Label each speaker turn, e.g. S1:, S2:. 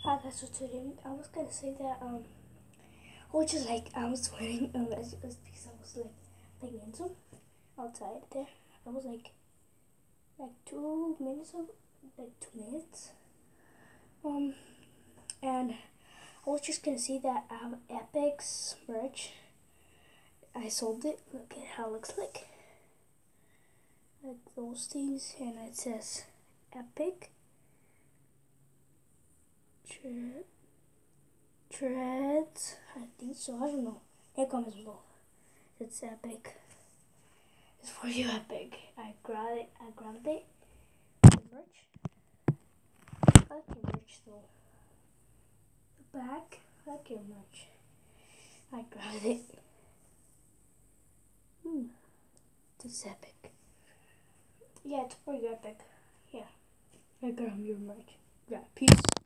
S1: Hi guys, so today I was gonna say that which is like I was wearing as because I was like playing handsome outside there. I was like 2 minutes of like 2 minutes. And I was just gonna say that I have Epic's merch. I sold it. Look at how it looks like those things, and it says Epic Treads. I think so. I don't know. In comments below. It's Epic. It's for you, Epic. I grabbed it. The merch. I like your merch though. The back. I like your merch. I grabbed it. This is Epic. Yeah, it's for you, Epic. Yeah. I grabbed your merch. Yeah. Peace.